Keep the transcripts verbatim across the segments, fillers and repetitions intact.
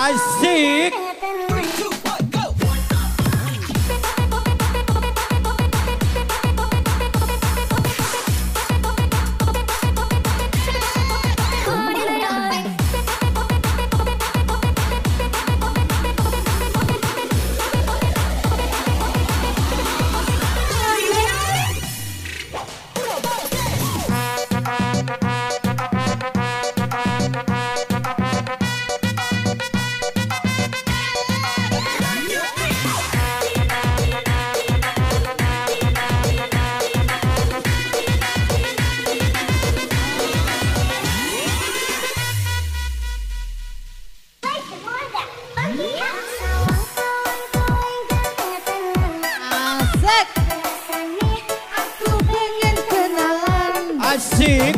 Asik. Asik.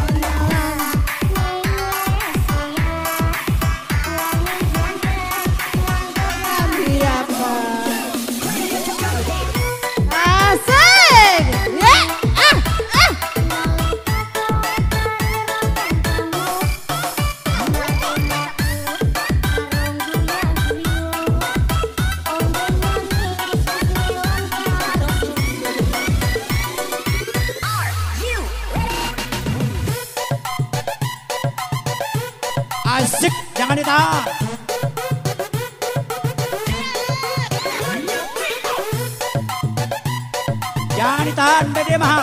Asik. Ya. Ah, ah. Asik, jangan ditahan. Jangan ditahan, B D mahal.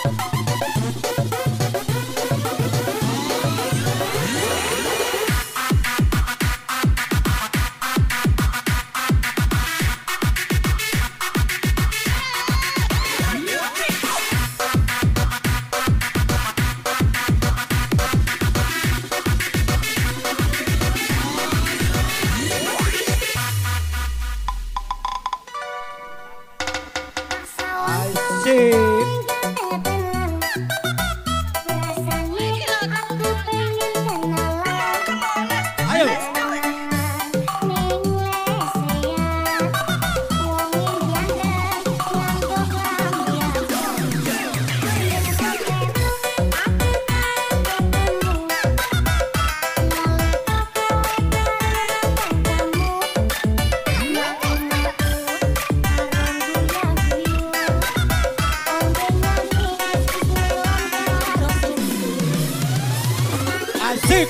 Asik. Ayo. Asik.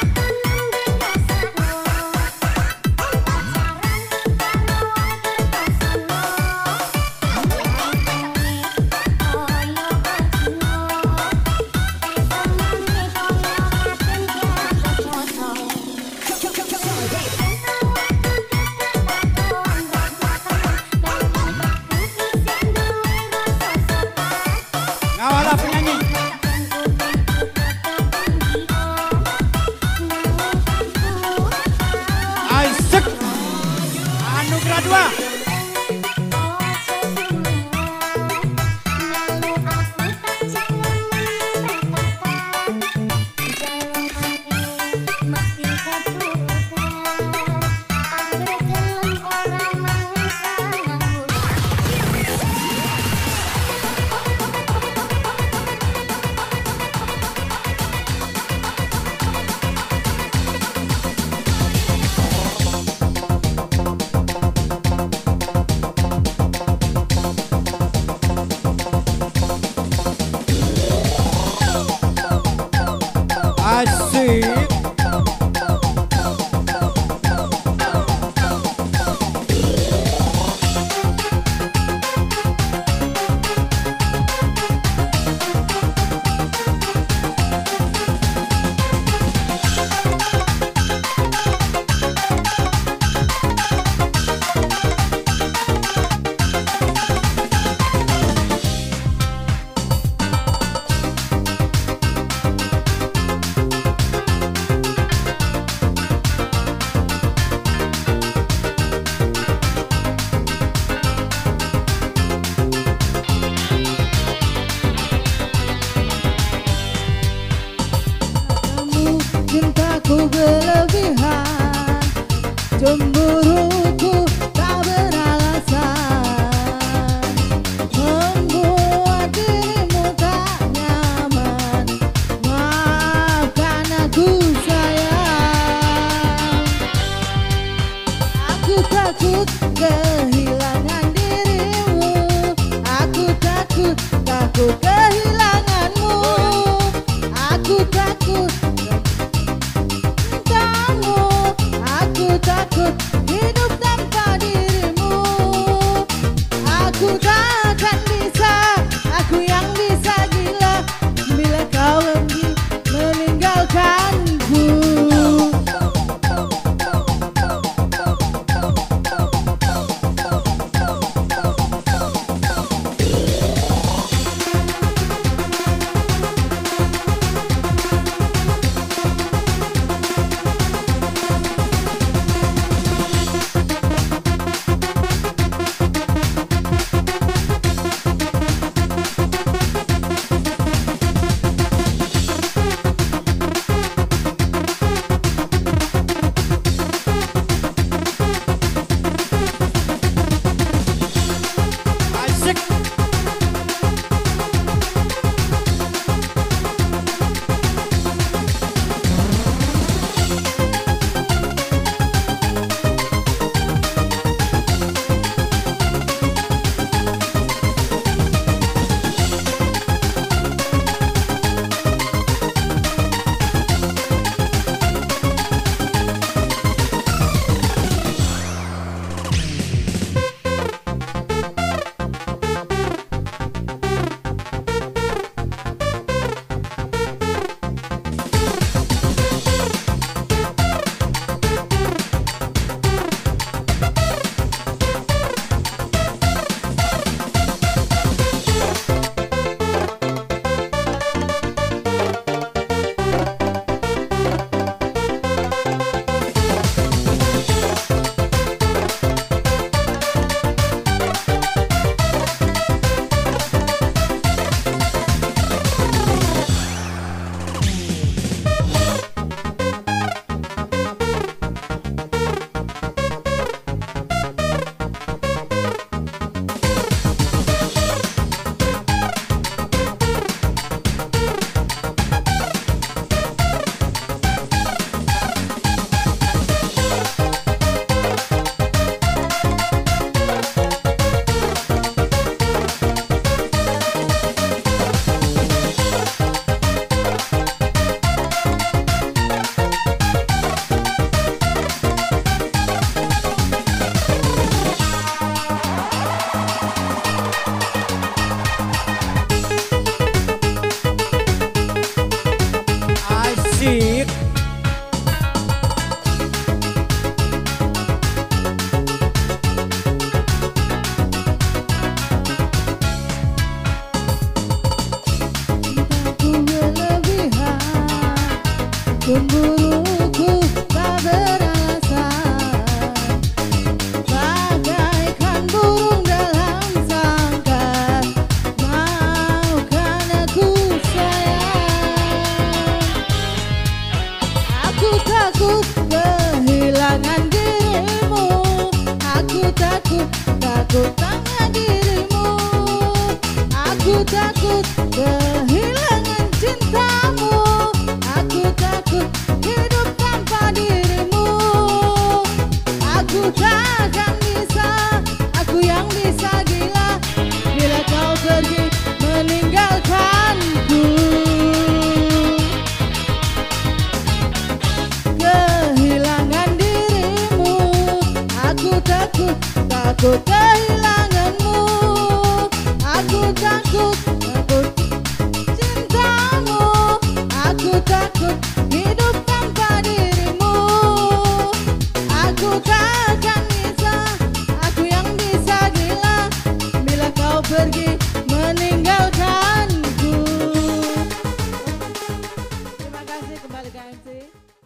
Ngawalah penyanyi. Asik. Anugerah dua. Asik. Cintaku berlebihan, cemburuku tak beralasan, membuat dirimu tak nyaman. Maafkan aku sayang. Cemburuku tak beralasan, bagaikan burung dalam sangkar. Maukah aku sayang? Aku takut kehilangan dirimu. Aku takut, takut tangan dirimu. Aku takut kehilangan cintamu. Aku takut hidup tanpa dirimu. Aku takkan bisa, aku yang bisa gila bila kau pergi meninggalkanku. Kehilangan dirimu, aku takut, takut kehilanganmu. Aku takut, takut cintamu. Aku takut hidup tanpa dirimu. Aku takkan bisa, aku yang bisa gila bila kau pergi meninggalkanku. Terima kasih, kembali ke M C.